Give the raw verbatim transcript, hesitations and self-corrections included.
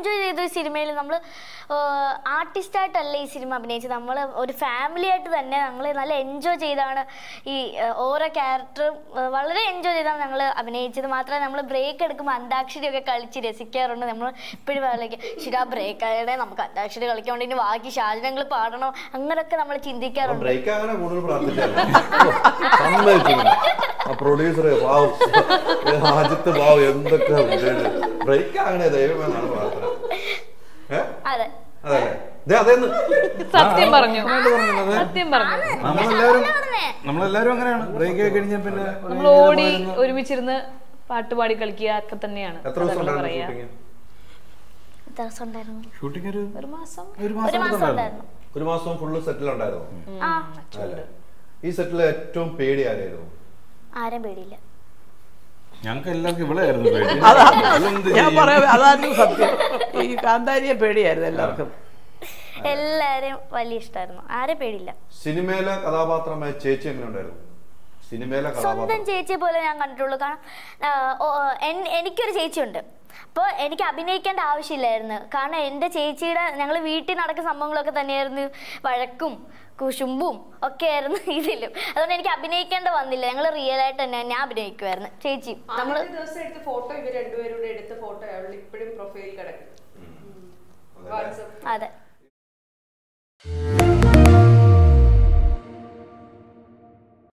Enjoy ചെയ്തു ഈ സിനിമയിൽ. നമ്മൾ ആർട്ടിസ്റ്റായിട്ടല്ല ഈ സിനിമ അഭിനയിച്ചത്, നമ്മൾ ഒരു ഫാമിലി ആയിട്ട് തന്നെ ഞങ്ങൾ നല്ല എൻജോയ് ചെയ്താണ് ഈ ഓരോ ക്യാരക്ടറും വളരെ എൻജോയ് ചെയ്താണ് ഞങ്ങൾ അഭിനയിച്ചത്. മാത്രമല്ല നമ്മൾ ബ്രേക്ക് എടുക്കുമ്പോൾ അന്താക്ഷരിയൊക്കെ കളിച്ച് രസിക്കാറുണ്ട്. നമ്മൾ ഇപ്പോഴും പറയില്ല ശരി ആ ബ്രേക്ക് ആയതേ നമുക്ക് അന്താക്ഷരി കളിക്കാൻ വേണ്ടി ബാക്കി ശാചനങ്ങൾ പാടണം അങ്ങനെയൊക്കെ നമ്മൾ ചിന്തിക്കാറുണ്ട്. പ്രൊഡ്യൂസർ ആജിത്ത് ബാബു എന്തൊക്കെ ബ്രേക്ക് അങ്ങനെ ദൈവമെന്നാണ് പ്രാർത്ഥന. അതെ സത്യം പറഞ്ഞു സത്യം പറഞ്ഞു നമ്മളെല്ലാവരും നമ്മളെല്ലാവരും അങ്ങനെയാണ്. ബ്രേക്ക് ആയി കഴിഞ്ഞാൽ പിന്നെ നമ്മൾ ഓടി ഒരുമിച്ചിരുന്ന് പാട്ടുപാടി കളിക്കുക ഒക്കെ തന്നെയാണ്. പറയാ ഷൂട്ടിംഗ് ഒരു മാസം ഒരു മാസം ഫുള്ള് സെറ്റിൽ ഉണ്ടായിരുന്നു. ഈ സെറ്റിൽ ഏറ്റവും പേടി ആരായിരുന്നു? ആരും പേടിയില്ല, ഞങ്ങൾക്ക് എല്ലാവർക്കും ഇവളായിരുന്നു പേടി. ഞാൻ പറയാം അതായിരുന്നു സത്യം. ഈ കാന്താരിയെ പേടിയായിരുന്നു എല്ലാവർക്കും. എല്ലാരും വലിയ ഇഷ്ടമായിരുന്നു, ആരെ പേടിയില്ല. സിനിമയിലെ കഥാപാത്രമായ ചേച്ചി എങ്ങനെ ഉണ്ടായിരുന്നു? സിനിമയിലെ സ്വന്തം ചേച്ചിയെ പോലെ ഞാൻ കണ്ടിട്ടുള്ളൂ. കാരണം എനിക്കൊരു ചേച്ചിയുണ്ട്, അപ്പോൾ എനിക്ക് അഭിനയിക്കേണ്ട ആവശ്യമില്ലായിരുന്നു. കാരണം എൻ്റെ ചേച്ചിയുടെ ഞങ്ങൾ വീട്ടിൽ നടക്കുന്ന സംഭവങ്ങളൊക്കെ തന്നെയായിരുന്നു വഴക്കും കുശുമ്പും ഒക്കെ ആയിരുന്നു ഇതിലും. അതുകൊണ്ട് എനിക്ക് അഭിനയിക്കേണ്ട വന്നില്ല, ഞങ്ങൾ റിയൽ ആയിട്ട് തന്നെ ഞാൻ അഭിനയിക്കുമായിരുന്നു. ചേച്ചി നമ്മൾ ഫോട്ടോ ഇവർ രണ്ടുപേരുടെ എടുത്ത ഫോട്ടോ ഇപ്പോഴും പ്രൊഫൈൽ കിടക്കും. അതെ.